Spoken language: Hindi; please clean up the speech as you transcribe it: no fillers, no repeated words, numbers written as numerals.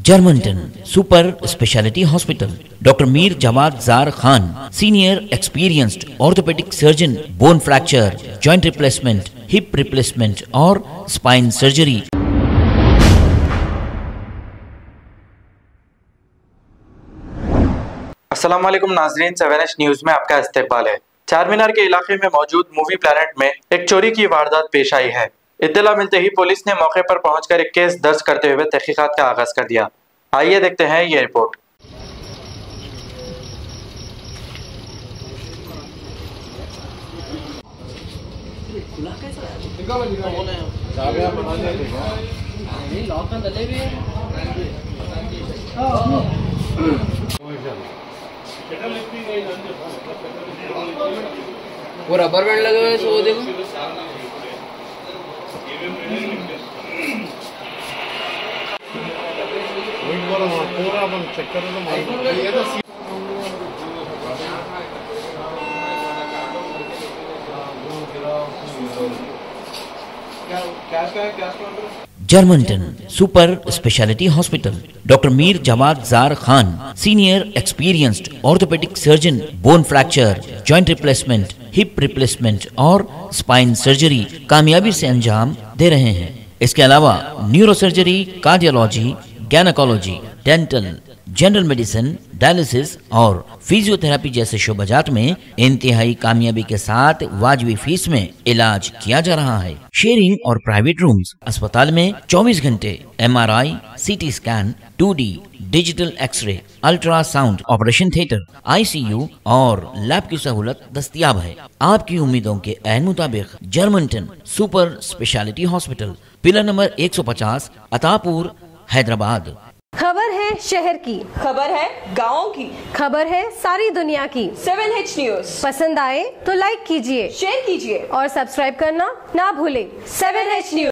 Germanton super speciality hospital, doctor Mir Jawad Zar Khan, senior experienced orthopaedic surgeon, bone fracture, joint replacement, hip replacement और स्पाइन सर्जरी। अस्सलाम वालेकुम नाज़रीन, 7H न्यूज़ में आपका इस्तकबाल है। चार मीनार के इलाके में मौजूद मूवी प्लैनेट में एक चोरी की वारदात पेश आई है। इत्तला मिलते ही पुलिस ने मौके पर पहुंचकर एक केस दर्ज करते हुए तहकीकात का आगाज कर दिया। आइए देखते हैं ये रिपोर्ट। वो रबर बैंड लगे हुए हैं, वो देखो। पूरा अपन चेक करो तो Germanten super speciality hospital, doctor Mir Jawad Zar Khan, senior experienced orthopaedic surgeon, bone fracture, joint replacement, hip replacement और स्पाइन सर्जरी कामयाबी से अंजाम दे रहे हैं। इसके अलावा neuro surgery, cardiology, gynaecology, dental, general medicine, dialysis और फिजियोथेरेपी जैसे शोबाजात में इंतहाई कामयाबी के साथ वाजबी फीस में इलाज किया जा रहा है। शेयरिंग और प्राइवेट रूम्स, अस्पताल में 24 घंटे MRI, CT scan, 2D digital x-ray, ultrasound, operation theatre, ICU और लैब की सहूलत दस्तयाब है। आपकी उम्मीदों के ऐन मुताबिक Germanten super speciality hospital, pillar number 150, Attapur, Hyderabad. खबर है शहर की, खबर है गाँव की, खबर है सारी दुनिया की। 7H न्यूज़ पसंद आए तो लाइक कीजिए, शेयर कीजिए और सब्सक्राइब करना ना भूलें। 7H news.